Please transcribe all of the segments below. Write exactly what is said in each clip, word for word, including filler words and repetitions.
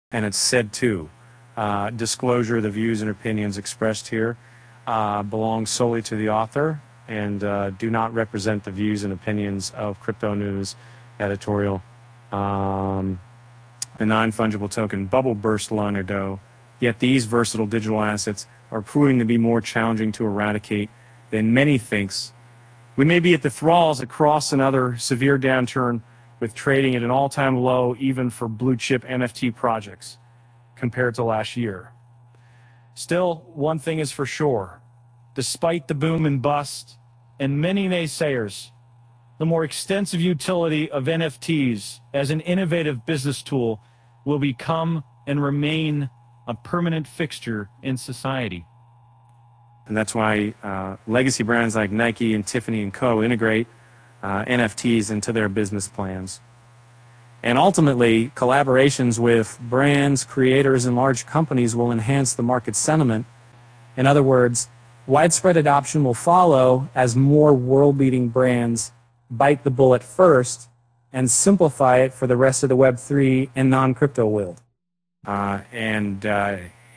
and it's said to. Uh, disclosure, the views and opinions expressed here uh, belong solely to the author and uh, do not represent the views and opinions of Crypto News editorial. Um, the non-fungible token bubble burst Lonardo, yet these versatile digital assets are proving to be more challenging to eradicate than many thinks. We may be at the thralls across another severe downturn with trading at an all-time low even for blue-chip N F T projects compared to last year. Still, one thing is for sure. Despite the boom and bust and many naysayers, the more extensive utility of N F Ts as an innovative business tool will become and remain a permanent fixture in society. And that's why uh, legacy brands like Nike and Tiffany and Co. integrate uh, N F Ts into their business plans. And ultimately, collaborations with brands, creators, and large companies will enhance the market sentiment. In other words, widespread adoption will follow as more world-leading brands bite the bullet first and simplify it for the rest of the Web three and non-crypto world. Uh, and uh,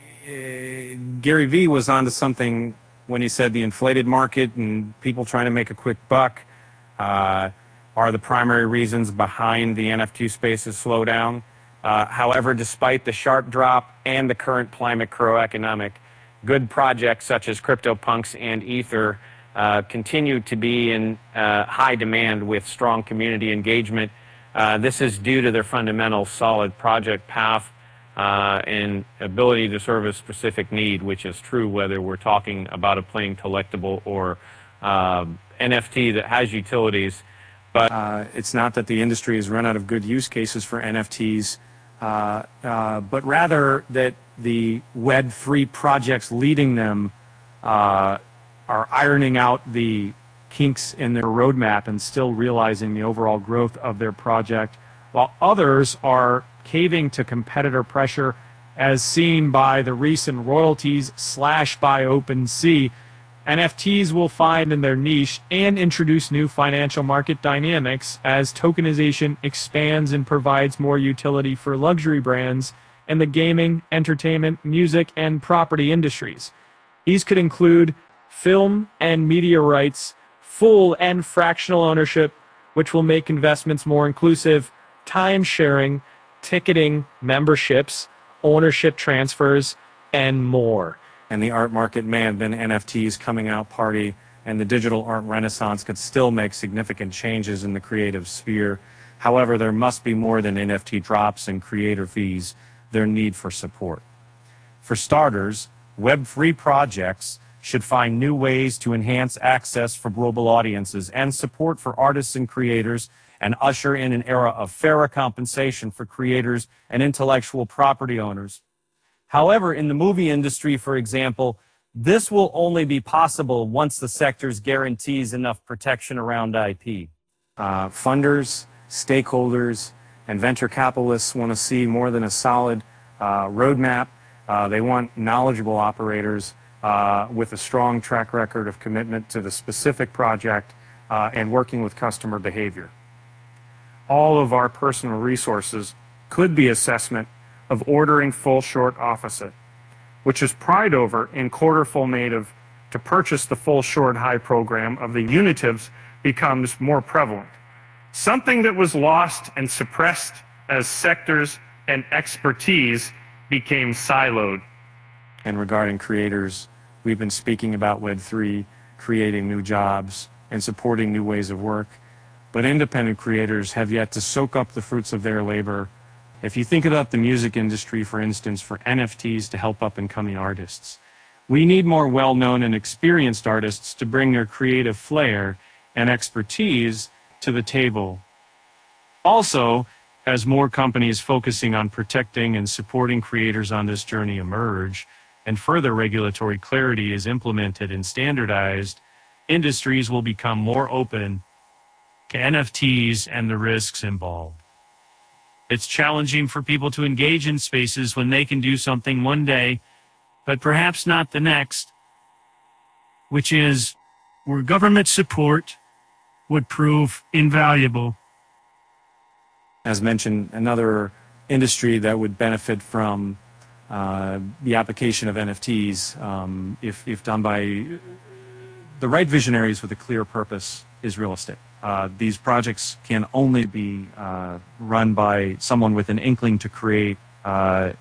Gary Vee was onto something when he said the inflated market and people trying to make a quick buck uh, are the primary reasons behind the N F T space's slowdown. Uh, however, despite the sharp drop and the current climate macroeconomic, good projects such as CryptoPunks and Ether uh, continue to be in uh, high demand with strong community engagement. Uh, this is due to their fundamental solid project path uh, and ability to serve a specific need, which is true whether we're talking about a plain collectible or uh, N F T that has utilities. But uh, it's not that the industry has run out of good use cases for N F Ts, uh, uh, but rather that the Web three projects leading them uh, are ironing out the kinks in their roadmap and still realizing the overall growth of their project, while others are caving to competitor pressure as seen by the recent royalties slashed by OpenSea. N F Ts will find in their niche and introduce new financial market dynamics as tokenization expands and provides more utility for luxury brands in the gaming, entertainment, music, and property industries. These could include film and media rights, full and fractional ownership, which will make investments more inclusive, time sharing, ticketing, memberships, ownership transfers, and more. And the art market may have been N F Ts coming out party, and the digital art renaissance could still make significant changes in the creative sphere. However, there must be more than N F T drops and creator fees, their need for support. For starters, Web three projects should find new ways to enhance access for global audiences and support for artists and creators, and usher in an era of fairer compensation for creators and intellectual property owners. However, in the movie industry, for example, this will only be possible once the sector guarantees enough protection around I P. Uh, funders, stakeholders, and venture capitalists want to see more than a solid uh, roadmap. Uh, they want knowledgeable operators uh, with a strong track record of commitment to the specific project uh, and working with customer behavior. All of our personal resources could be assessment of ordering full short opposite, which is pried over in quarter full native to purchase the full short high program of the unitives becomes more prevalent. Something that was lost and suppressed as sectors and expertise became siloed. And regarding creators, we've been speaking about Web three, creating new jobs and supporting new ways of work, but independent creators have yet to soak up the fruits of their labor. If you think about the music industry, for instance, for N F Ts to help up-and-coming artists, we need more well-known and experienced artists to bring their creative flair and expertise to the table. Also, as more companies focusing on protecting and supporting creators on this journey emerge, and further regulatory clarity is implemented and standardized, industries will become more open to N F Ts and the risks involved. It's challenging for people to engage in spaces when they can do something one day, but perhaps not the next, which is where government support would prove invaluable. As mentioned, another industry that would benefit from uh, the application of N F Ts um, if, if done by the right visionaries with a clear purpose is real estate. Uh, these projects can only be uh, run by someone with an inkling to create uh,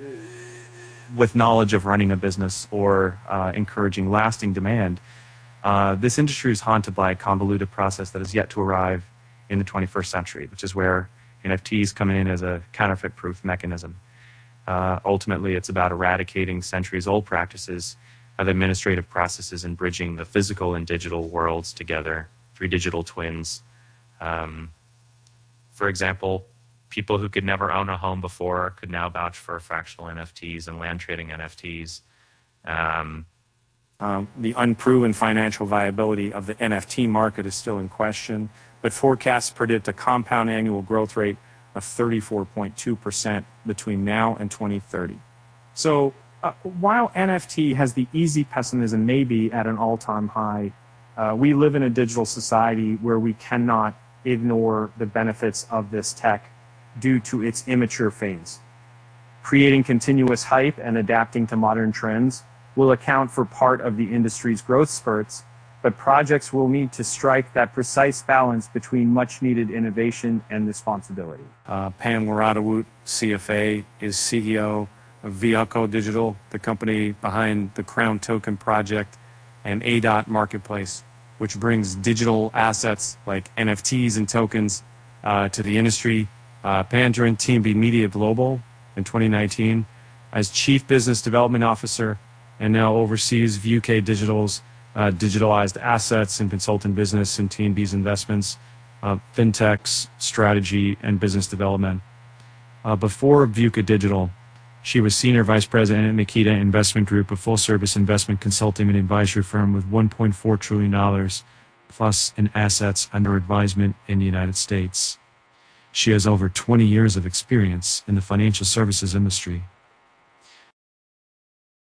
with knowledge of running a business or uh, encouraging lasting demand. Uh, this industry is haunted by a convoluted process that is yet to arrive in the twenty-first century, which is where N F Ts come in as a counterfeit-proof mechanism. Uh, ultimately, it's about eradicating centuries-old practices of administrative processes and bridging the physical and digital worlds together, three digital twins. Um, for example, people who could never own a home before could now vouch for fractional N F Ts and land trading N F Ts. Um, um, the unproven financial viability of the N F T market is still in question, but forecasts predict a compound annual growth rate of thirty-four point two percent between now and twenty thirty. So uh, while N F T has the easy pessimism maybe at an all-time high, uh, we live in a digital society where we cannot ignore the benefits of this tech due to its immature phase. Creating continuous hype and adapting to modern trends will account for part of the industry's growth spurts, but projects will need to strike that precise balance between much-needed innovation and responsibility. Uh, Pam Laradawut, C F A, is C E O of Viaco Digital, the company behind the Crown Token project and A D O T Marketplace, which brings digital assets like N F Ts and tokens uh, to the industry. Uh, Pam joined T M B Media Global in twenty nineteen as Chief Business Development Officer and now oversees Viaco Digital's uh, digitalized assets and consultant business and T M B's investments, uh, fintechs, strategy, and business development. Uh, before Viaco Digital, she was Senior Vice President at Makita Investment Group, a full-service investment consulting and advisory firm with one point four trillion dollars plus in assets under advisement in the United States. She has over twenty years of experience in the financial services industry.